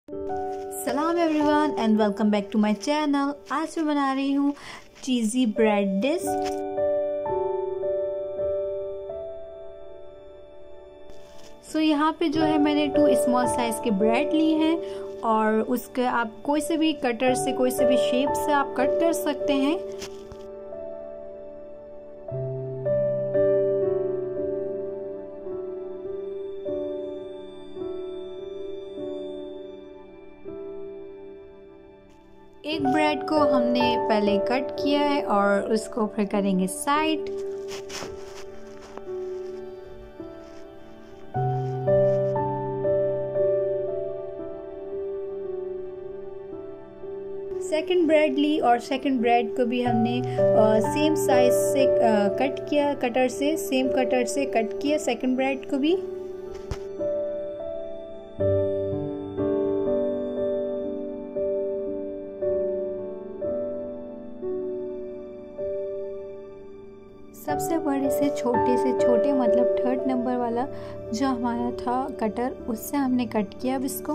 सलाम everyone and welcome back to my channel. आज मैं बना रही हूँ चीज़ी ब्रेड डिश। यहाँ पे जो है मैंने 2 स्मॉल साइज के ब्रेड ली हैं और उसके आप कोई से भी कटर से कोई से भी शेप से आप कट कर सकते हैं। एक ब्रेड को हमने पहले कट किया है और उसको फिर करेंगे साइड। सेकंड ब्रेड ली और सेकंड ब्रेड को भी हमने सेम साइज से कट किया, कटर से सेम कटर से कट किया सेकंड ब्रेड को भी। सबसे बड़े से छोटे मतलब 3rd नंबर वाला जो हमारा था कटर, उससे हमने कट किया अब इसको।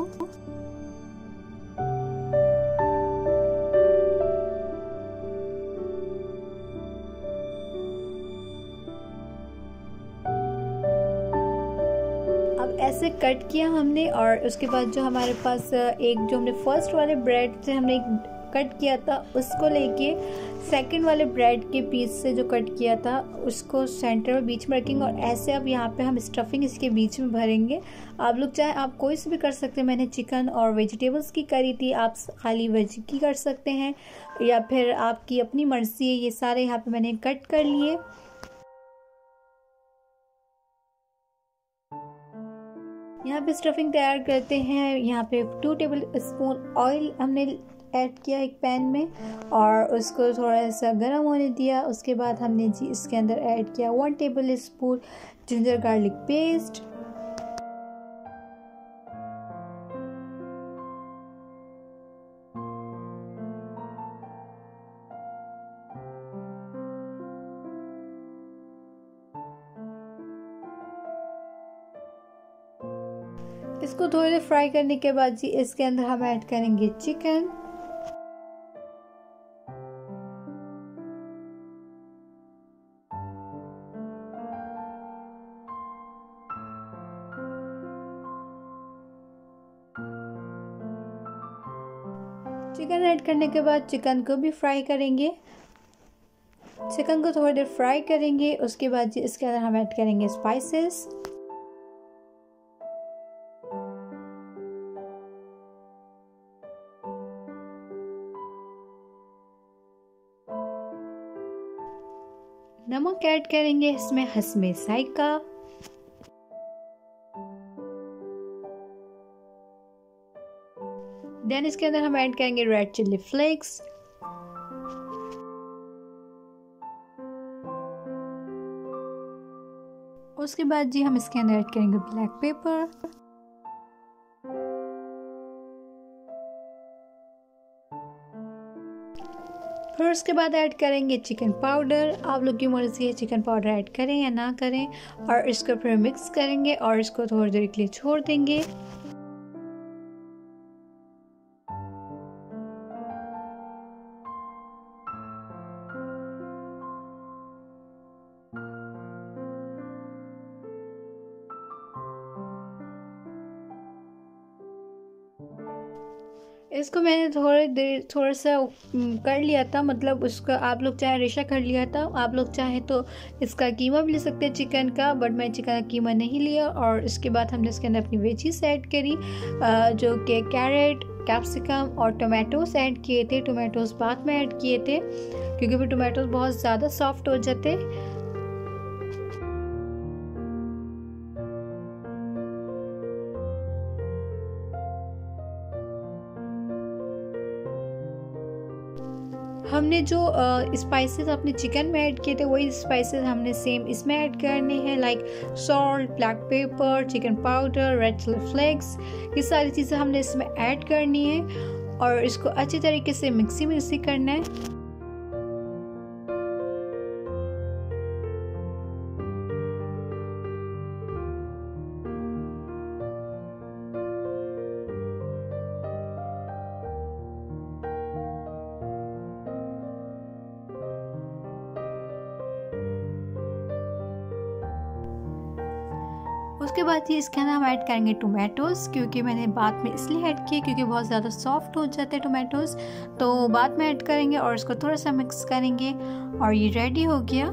अब ऐसे कट किया हमने और उसके बाद जो हमारे पास एक जो हमने फर्स्ट वाले ब्रेड से हमने कट किया था उसको लेके सेकंड वाले ब्रेड के पीस से जो कट किया था उसको सेंटर में बीच में रखेंगे और ऐसे अब यहाँ पे हम स्टफिंग इसके बीच में भरेंगे। आप लोग चाहे आप कोई से भी कर सकते हैं। मैंने चिकन और वेजिटेबल्स की करी थी, आप खाली वेज की कर सकते हैं या फिर आपकी अपनी मर्जी है। ये सारे यहाँ पे मैंने कट कर लिए। यहाँ पे स्टफिंग तैयार करते हैं। यहाँ पे 2 टेबल स्पून ऑयल हमने ऐड किया एक पैन में और उसको थोड़ा सा गर्म होने दिया। उसके बाद हमने जी इसके अंदर ऐड किया 1 tablespoon ginger garlic paste. इसको थोड़ी देर फ्राई करने के बाद जी इसके अंदर हम ऐड करेंगे चिकन। चिकन ऐड करने के बाद चिकन को भी फ्राई करेंगे। चिकन को थोड़ी देर फ्राई करेंगे। उसके बाद जी इसके अंदर हम ऐड करेंगे स्पाइसेस। नमक ऐड करेंगे इसमें हस्मे जायका। देन इसके अंदर हम ऐड करेंगे रेड चिल्ली फ्लेक्स। उसके बाद जी हम इसके अंदर ऐड करेंगे ब्लैक पेपर। फिर उसके बाद ऐड करेंगे चिकन पाउडर। आप लोग की मर्जी है चिकन पाउडर ऐड करें या ना करें। और इसको फिर मिक्स करेंगे और इसको थोड़ी देर के लिए छोड़ देंगे। इसको मैंने थोड़ा सा कर लिया था, मतलब उसका आप लोग चाहे रेशा कर लिया था। आप लोग चाहे तो इसका कीमा भी ले सकते हैं चिकन का, बट मैं चिकन का कीमा नहीं लिया। और इसके बाद हमने इसके अंदर अपनी वेजीज ऐड करी जो कि कैरेट, कैप्सिकम और टोमेटोज ऐड किए थे। टोमेटोज बाद में ऐड किए थे क्योंकि फिर टोमेटोज बहुत ज़्यादा सॉफ्ट हो जाते। हमने जो स्पाइसेस अपने चिकन में ऐड किए थे वही स्पाइसेस हमने सेम इसमें ऐड करने हैं, like salt, black pepper, chicken powder, red chilli flakes. ये सारी चीज़ें हमने इसमें ऐड करनी है और इसको अच्छी तरीके से मिक्सी करना है। उसके बाद ही इसके अंदर हम ऐड करेंगे टोमेटोज़, क्योंकि मैंने बाद में इसलिए ऐड किए क्योंकि बहुत ज़्यादा सॉफ्ट हो जाते हैं टोमेटोज़, तो बाद में ऐड करेंगे और इसको थोड़ा सा मिक्स करेंगे और ये रेडी हो गया।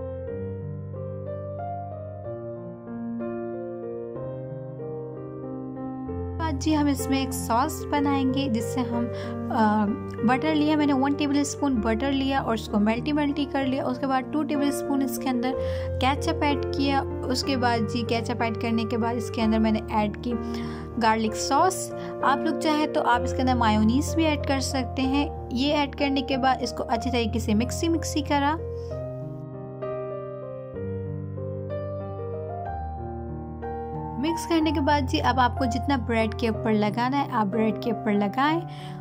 जी हम इसमें एक सॉस बनाएंगे, जिससे हम बटर लिया, मैंने 1 टेबल स्पून बटर लिया और उसको मेल्टी कर लिया। उसके बाद 2 टेबल स्पून इसके अंदर केचप ऐड किया। उसके बाद जी केचप ऐड करने के बाद इसके अंदर मैंने ऐड की गार्लिक सॉस। आप लोग चाहे तो आप इसके अंदर मायोनीज भी ऐड कर सकते हैं। ये ऐड करने के बाद इसको अच्छी तरीके से मिक्सी करा। मिक्स करने के बाद जी अब आपको जितना ब्रेड के ऊपर लगाना है आप ब्रेड के ऊपर लगाएं।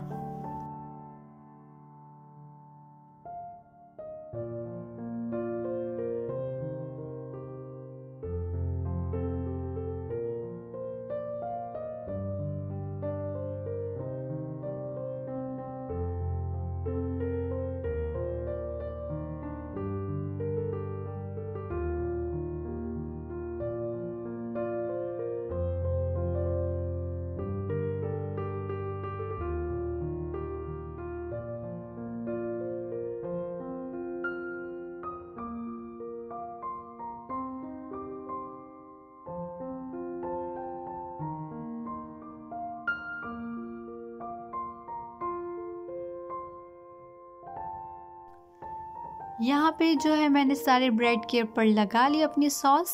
यहाँ पे जो है मैंने सारे ब्रेड के ऊपर लगा ली अपनी सॉस।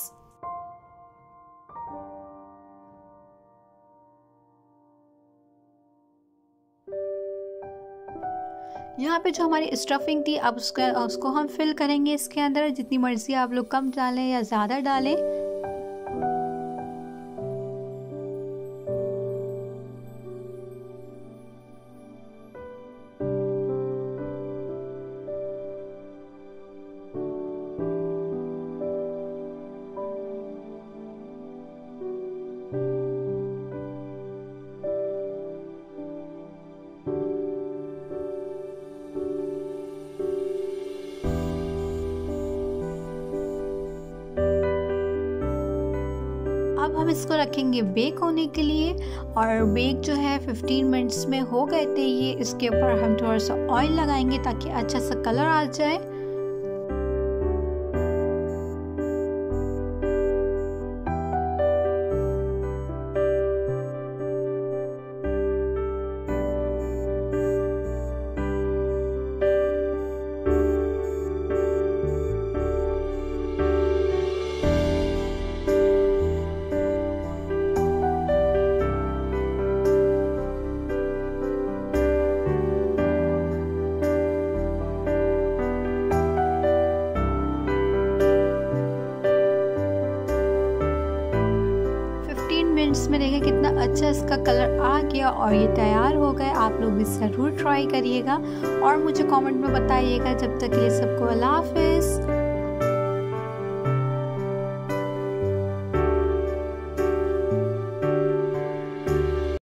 यहाँ पे जो हमारी स्टफिंग थी अब उसको हम फिल करेंगे इसके अंदर। जितनी मर्जी आप लोग कम डालें या ज़्यादा डालें। अब हम इसको रखेंगे बेक होने के लिए, और बेक जो है 15 मिनट्स में हो गए थे ये। इसके ऊपर हम थोड़ा सा ऑयल लगाएंगे ताकि अच्छा सा कलर आ जाए। में देखिए कितना अच्छा इसका कलर आ गया और ये तैयार हो गए। आप लोग भी ज़रूर ट्राई करिएगा और मुझे कमेंट में बताइएगा। जब तक के लिए सबको अल्लाह हाफ़िज़।